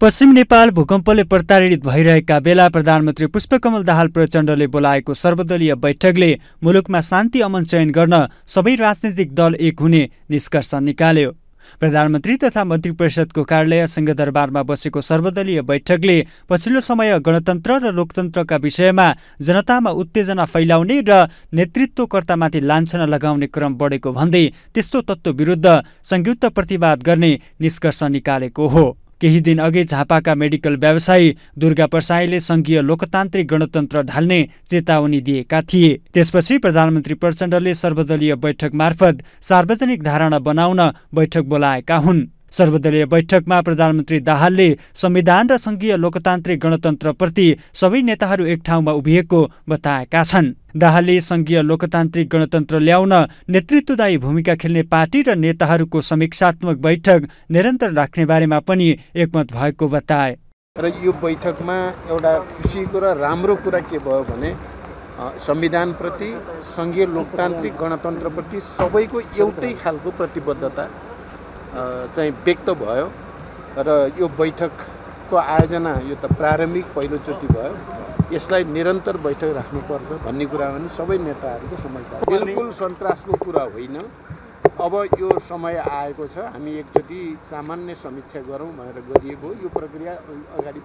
पश्चिम नेपाल भूकम्पले प्रताडित भइरहेका बेला प्रधानमन्त्री पुष्पकमल दाहाल प्रचण्डले बोलाएको सर्वदलीय बैठकले मुलुकमा शान्ति अमन चयन गर्न सबै राजनीतिक दल एक हुने निष्कर्ष निकाल्यो। प्रधानमन्त्री तथा मन्त्री परिषदको कार्यालय सिंहदरबारमा बसेको सर्वदलीय बैठकले पछिल्लो समय गणतन्त्र र लोकतन्त्रका विषयमा जनतामा उत्तेजना फैलाउने र नेतृत्वकर्तामाथि लाञ्छना लगाउने क्रम बढेको भन्दै त्यस्तो तत्त्व विरुद्ध संयुक्त प्रतिवाद गर्ने निष्कर्ष निकालेको हो। केही दिन अघि झापाका मेडिकल व्यवसायी दुर्गा प्रसाईले संघीय लोकतान्त्रिक गणतन्त्र ढाल्ने चेतावनी दिएका थिए। त्यसपछि प्रधानमन्त्री प्रचण्डले सर्वदलीय बैठक मार्फत सार्वजनिक धारणा बनाउन बैठक बोलाएका हुन्। सर्वदलीय बैठकमा प्रधानमन्त्री दाहालले संविधान र संघीय लोकतान्त्रिक गणतन्त्रप्रति सबै नेताहरू एक ठाउँमा उभिएको बताएका छन्। दाहालले संघीय लोकतान्त्रिक गणतन्त्र ल्याउन नेतृत्वदायी भूमिका खेल्ने पार्टी र नेताहरूको समीक्षात्मक बैठक निरन्तर राख्ने बारेमा पनि एकमत भएको बताए। र यो बैठकमा एउटा खुसीको र राम्रो कुरा के भयो भने संविधानप्रति संघीय लोकतान्त्रिक गणतन्त्रप्रति सबैको एउटै खालको प्रतिबद्धता चाहिँ व्यक्त भयो र यो बैठकको आयोजना यो त प्रारम्भिक पहिलोचोटि भयो। यसलाई निरन्तर बैठक राख्नुपर्छ भन्ने कुरा पनि सबै नेताहरूको समझदार। बिल्कुल सन्तासको कुरा होइन। अब यो समय आएको छ हामी एकचोटि सामान्य समीक्षा गरौँ भनेर गरिएको यो प्रक्रिया अगाडि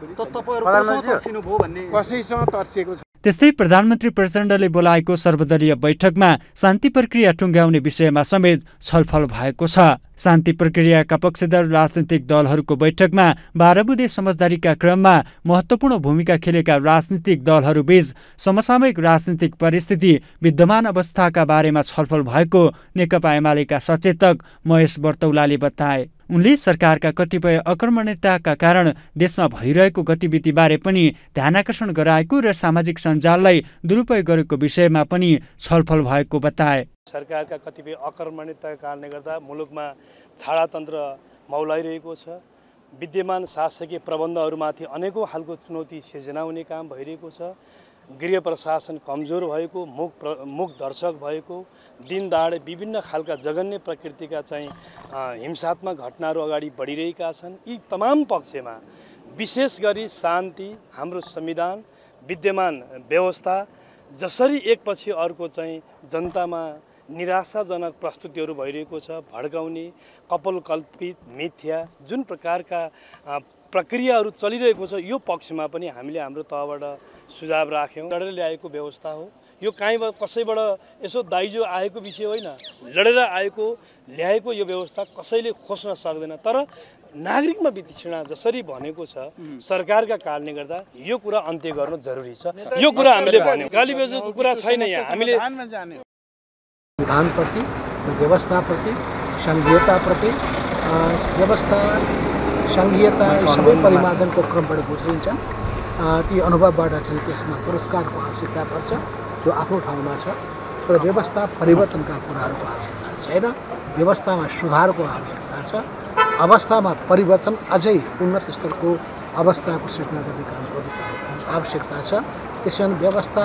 पनि कसैसँग तर्सिएको छ। त्यस्तै प्रधानमन्त्री प्रचण्डले बोलाएको सर्वदलीय बैठकमा शान्ति प्रक्रिया टुङ्ग्याउने विषयमा समेत छलफल भएको छ। शान्ति प्रक्रियाका पक्षधर राजनीतिक दलहरूको बैठकमा 12 बुँदे समझदारीका क्रममा महत्त्वपूर्ण भूमिका खेलेका राजनीतिक दलहरूबीच समसामयिक राजनीतिक परिस्थिति विद्यमान अवस्थाका बारेमा छलफल भएको नेकपा एमालेका सचेतक महेश बर्तौलाले बताए। उनले सरकारका कतिपय अकर्मण्यताका कारण देशमा भइरहेको गतिविधिबारे पनि ध्यानाकर्षण गराएको र सामाजिक सञ्जाललाई दुरुपयोग गरेको विषयमा पनि छलफल भएको बताए। सरकारका कतिपय अकर्मण्यताका कारणले गर्दा मुलुकमा छाडातन्त्र मौलाइरहेको छ। विद्यमान शासकीय प्रबन्धहरूमाथि अनेकौं खालको चुनौती सिर्जना हुने काम भइरहेको छ। गृह प्रशासन कमजोर भएको, मुख दर्शक भएको, दिन दहाडे विभिन्न खालका जघन्य प्रकृतिका चाहिँ हिंसात्मक घटनाहरू अगाडि बढिरहेका छन्। यी तमाम पक्षमा विशेष गरी शान्ति, हाम्रो संविधान, विद्यमान व्यवस्था जसरी एकपछि अर्को चाहिँ जनतामा निराशाजनक प्रस्तुतिहरू भइरहेको छ, भड्काउने, कपोलकल्पित, मिथ्या जुन प्रकारका प्रक्रियाहरू चलिरहेको छ यो पक्षमा पनि हामीले हाम्रो तहबाट सुझाव राख्यौँ। लडेर ल्याएको व्यवस्था हो यो, कहीँबाट कसैबाट यसो दाइजो आएको विषय होइन। लडेर आएको ल्याएको यो व्यवस्था कसैले खोज्न सक्दैन। तर नागरिकमा वितृष्णा जसरी भनेको छ सरकारका कारणले गर्दा यो कुरा अन्त्य गर्नु जरुरी छ। यो कुरा हामीले भन्यौँ। गालीबेजोको कुरा छैन। यहाँ हामीले विधानप्रति, व्यवस्थाप्रति, सङ्घीयताप्रति, व्यवस्था सङ्घीयता सबै परिमार्जनको क्रमबाट गुज्रिन्छ। ती अनुभवबाट चाहिँ त्यसमा पुरस्कारको आवश्यकता पर्छ जो आफ्नो ठाउँमा छ। तर व्यवस्था परिवर्तनका कुराहरूको आवश्यकता छैन। व्यवस्थामा सुधारको आवश्यकता छ। अवस्थामा परिवर्तन अझै उन्नत स्तरको अवस्थाको सृजना गर्ने काम गर्नु आवश्यकता छ। त्यसैले व्यवस्था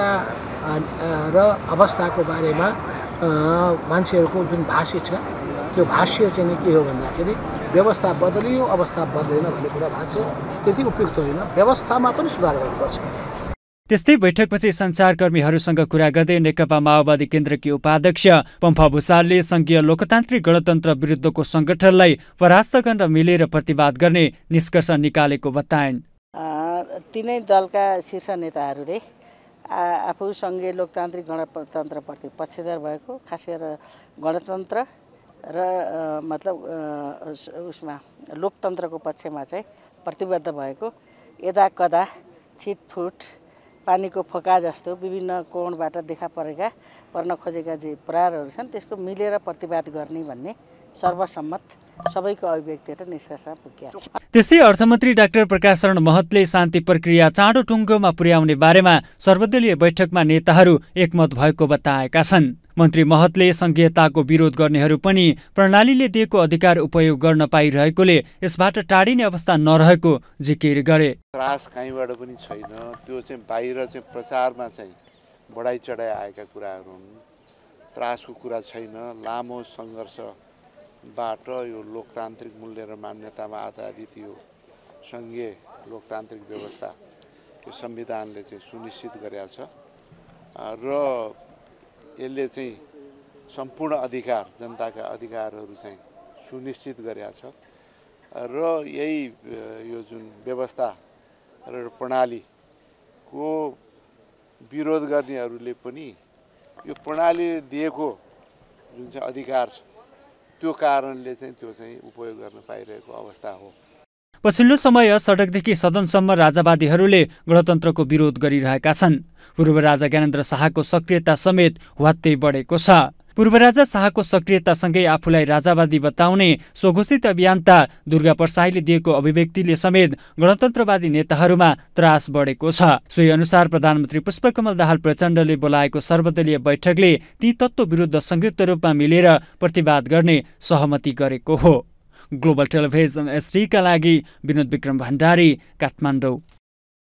र अवस्थाको बारेमा मान्छेहरूको जुन भाष्य छ त्यो भाष्य चाहिँ के हो भन्दाखेरि व्यवस्था बदलियो अवस्था बदलेन भन्ने कुरा भाष्य त्यति उपयुक्त होइन। व्यवस्थामा पनि सुधार गर्नुपर्छ। त्यस्तै बैठकपछि सञ्चारकर्मीहरूसँग कुरा गर्दै नेकपा माओवादी केन्द्रकी उपाध्यक्ष पम्फा भुसालले संघीय लोकतान्त्रिक गणतन्त्र विरुद्धको संगठनलाई परास्त गर्न मिलेर प्रतिवाद गर्ने निष्कर्ष निकालेको बताइन्। तीनै दलका शीर्ष नेताहरूले आफू संघीय लोकतान्त्रिक गणतन्त्रप्रति पक्षधर भएको, खास गरेर गणतन्त्र र मतलब उसमा लोकतन्त्रको पक्षमा चाहिँ प्रतिबद्ध भएको, यदा कदा छिटफुट पानीको फोका जस्तो विभिन्न कोणबाट देखा पर्न खोजेका जे प्रहारहरू छन् त्यसको मिलेर प्रतिवाद गर्ने भन्ने सर्वसम्मत सबैको अभिव्यक्ति र निष्कर्षमा पुगेको छ। त्यस्तै अर्थमन्त्री डाक्टर प्रकाश शरण महतले शान्ति प्रक्रिया चाँडो टुङ्गोमा पुर्याउने बारेमा सर्वदलीय बैठकमा नेताहरू एकमत भएको बताएका छन्। मन्त्री महतले संघीयताको विरोध गर्नेहरू पनि प्रणालीले दिएको अधिकार उपयोग गर्न पाइरहेकोले यसबाट टाढिने अवस्था नरहेको जिकिर गरे। त्रास कहीँबाट पनि छैन। त्यो चाहिँ बाहिर चाहिँ प्रचारमा चाहिँ बढाइ चढाइ आएका कुराहरू हुन्। त्रासको कुरा छैन। लामो सङ्घर्षबाट यो लोकतान्त्रिक मूल्य र मान्यतामा आधारित यो सङ्घीय लोकतान्त्रिक व्यवस्था यो संविधानले चाहिँ सुनिश्चित गरेको छ र यसले चाहिँ सम्पूर्ण अधिकार जनताका अधिकारहरू चाहिँ सुनिश्चित गरेको छ र यही यो जुन व्यवस्था र प्रणालीको विरोध गर्नेहरूले पनि यो प्रणालीले दिएको जुन चाहिँ अधिकार छ त्यो कारणले चाहिँ त्यो चाहिँ उपयोग गर्न पाइरहेको अवस्था हो। पछिल्लो समय सडकदेखि सदनसम्म राजावादीहरूले गणतन्त्रको विरोध गरिरहेका छन्। पूर्व राजा ज्ञानेन्द्र शाहको सक्रियता समेत ह्वात्तै बढेको छ। पूर्व राजा शाहको सक्रियतासँगै आफूलाई राजावादी बताउने स्वघोषित अभियन्ता दुर्गा परसाईले दिएको अभिव्यक्तिले समेत गणतन्त्रवादी नेताहरूमा त्रास बढेको छ। सोही अनुसार प्रधानमन्त्री पुष्पकमल दाहाल प्रचण्डले बोलाएको सर्वदलीय बैठकले ती तत्त्व विरुद्ध संयुक्त रूपमा मिलेर प्रतिवाद गर्ने सहमति गरेको हो। ग्लोबल टेलिभिजन एसडी का लागि विनोद विक्रम भण्डारी, काठमाडौँ।